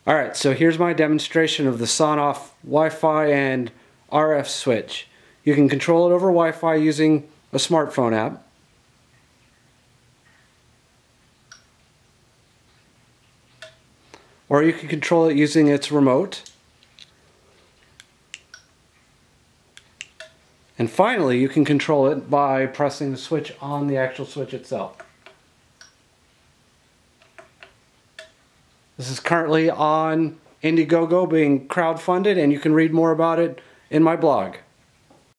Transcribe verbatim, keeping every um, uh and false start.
Alright, so here's my demonstration of the Sonoff Wi-Fi and R F switch. You can control it over Wi-Fi using a smartphone app. Or you can control it using its remote. And finally, you can control it by pressing the switch on the actual switch itself. This is currently on Indiegogo being crowdfunded, and you can read more about it in my blog.